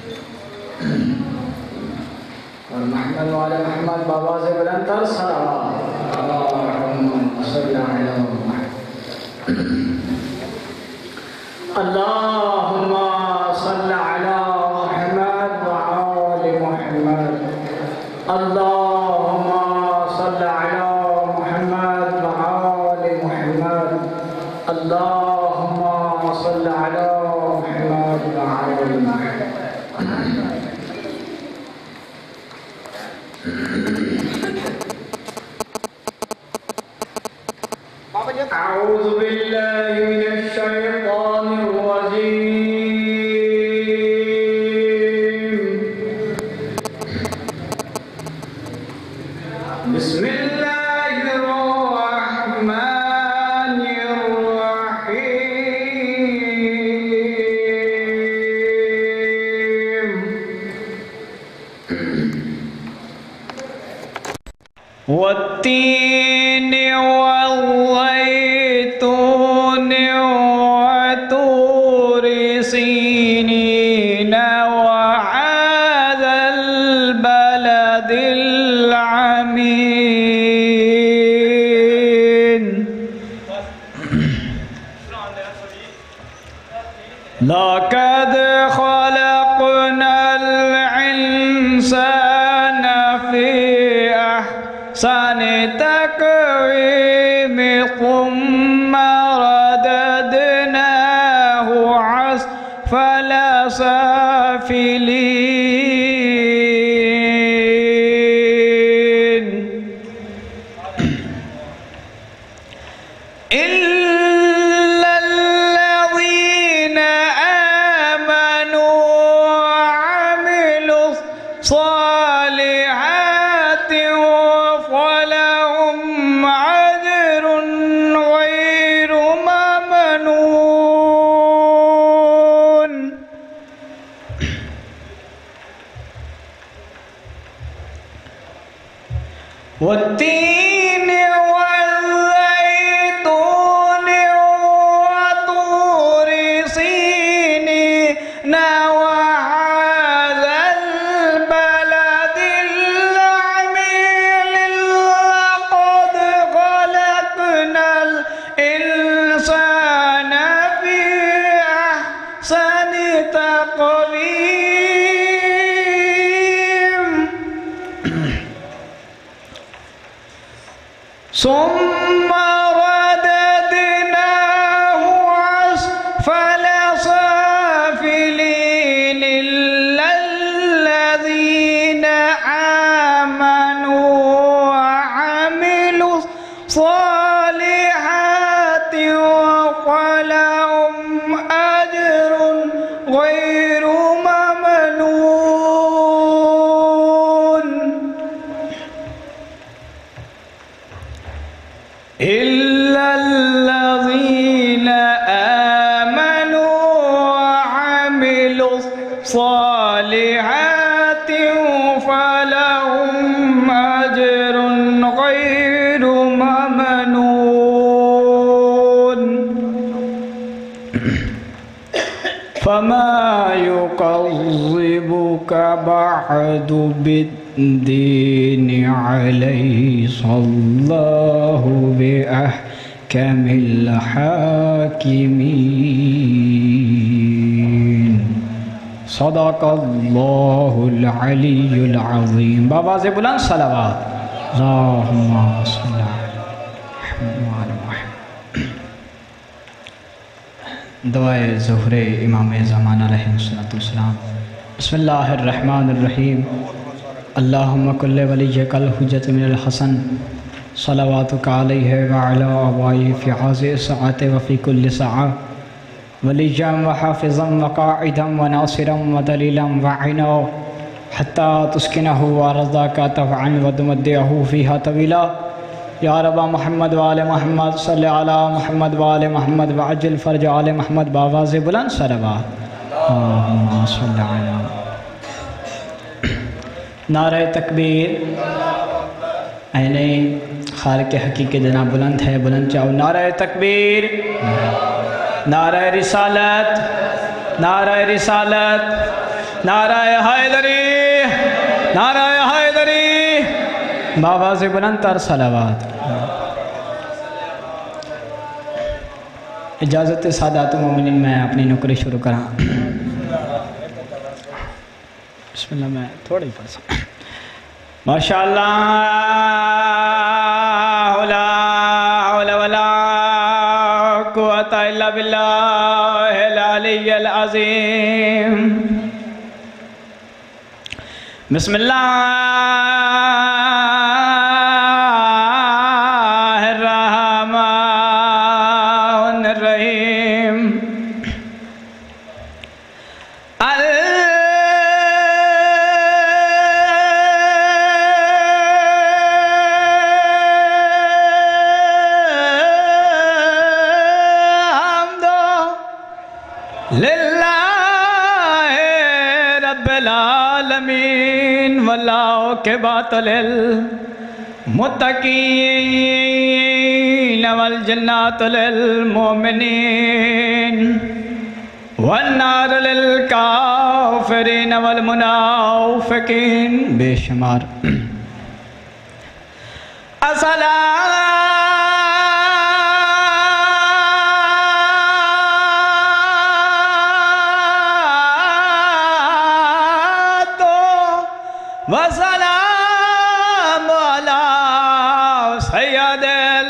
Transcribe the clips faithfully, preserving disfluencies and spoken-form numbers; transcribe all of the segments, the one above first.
اور محمد والے محمد بابا سے بلندر صلوات اللہم صلی علی محمد اللہم صلی علی محمد وعلی محمد اللہم صلی علی محمد وعلی محمد اللہم صلی علی محمد وعلی محمد أعوذ بالله من الشيطان الرجيم بسم الله الرحمن الرحيم والتين والزيتون وطور سينين وهذا البلد العميد لقد خلقنا الإنسان في أحسن تقويم ثم رددناه أسفل سافلين إلا الذين آمنوا وعملوا الصالحات فلهم أجر غير ممنون والتين والزيتون وطور سينين وهذا البلد العميد لقد خلقنا الإنسان في أحسن تقويم ثم رددناه أسفل سافلين إلا الذين آمنوا وعملوا الصالحات فلهم أجر غير ممنون إلا الذين آمنوا وعملوا الصالحات فلهم أجر غير ممنون فما يكذبك بعد بالدين عليس الله بأحكم الحاكمين صدق الله العلي العظيم بابا سے بلند صلوات اللهم صل على محمد دعائے ظہر امام زمان علیہ السلام بسم اللہ الرحمن الرحیم اللہم کل ولیک الحجت من الحسن صلواتک علیہ وعلا آبائی فی حاضر ساعت وفی کل ساعہ ولیجا وحافظا وقاعدا وناصرا ودلیلا وعنا حتی تسکنہ ورزاک طوعا ودمدعہ فیہا طویلا یا رب محمد وآل محمد صلی علی محمد وآل محمد وعجل فرج آل محمد بآواز بلند صلوات اللہم صلی علی نعرہ تکبیر اینی خالق حقیقی جناب بلند ہے بلند چاہو نعرہ تکبیر نعرہ رسالت نعرہ رسالت نعرہ حیدری، نعرہ حیدری، بآواز بلند تر صلوات۔ اجازت سادات مومنین میں اپنی نکری شروع کراں۔ بسم اللہ میں تھوڑی پڑھ سکتا ماشاءاللہ لا حول ولا قوة الا باللہ العلی العظیم۔ بسم اللہ الرحمن الرحیم۔ للہ رب العالمین والعاقبۃ للمتقین والجنات للمؤمنین والنار للکافرین والمنافقین بے شمار۔ وسلام علی سید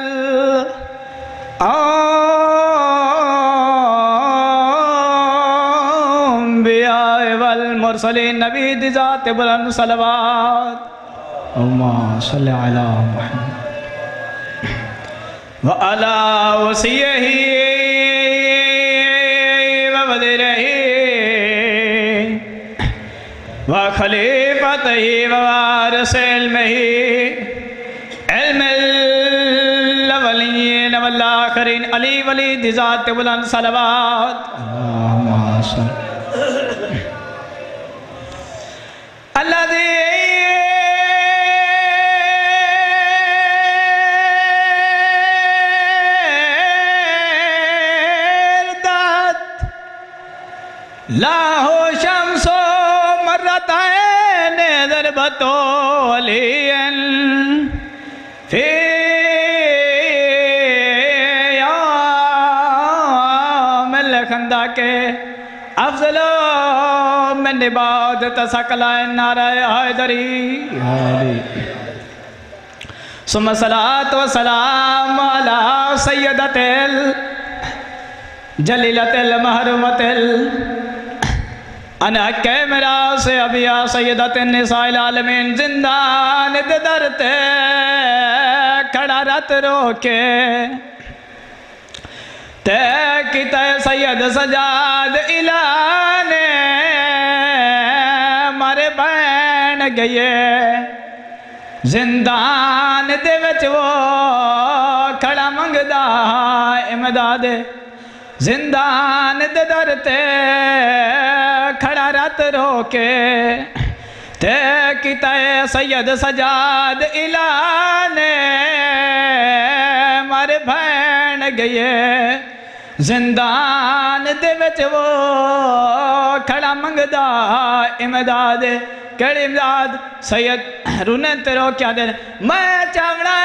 الانبیاء والمرسلین نبی دی ذات بلند صلوات۔ اللہم صلی علی محمد وعلی وصیہ ووزیرہ وخلیفتہ ووارث علمہ علم الاولین والآخرین علی ولی دی ذات بلند صلوات۔ اللہم صلی الذی لاہ شمس مرتين ضربة ولي في يوم الخندق افضل من عبادة ثقلين نعرہ حیدری۔ ثم صلاة وسلام على سيدة الجليلة المحرومة انا کیمرہ سے ابیا سیدت النساء العالمین زندان درتے کھڑا رت روکے تے کتے سید سجاد الانے مارے بین گئے زندان دے وچ وہ کھڑا منگدا امداد زندان دے درتے کھڑا رت روکے تے کتے سید سجاد الانے مارے بھین گئے زندان دے وچ وہ کھڑا منگدا امداد کڑی امداد سید رونے تے روکیا دے میں چاوڑا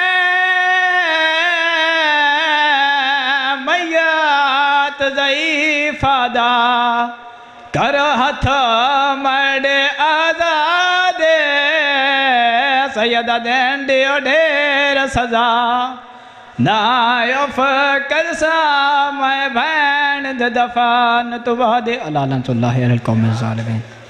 میات ضعیفہ دا کر ہتھ مڑے آزادے سیدہ دین دیو ڈھیر سزا نائیو فکر سا میں بین دفان تو بادے اللہ لعنت اللہ علی القوم الظالمین۔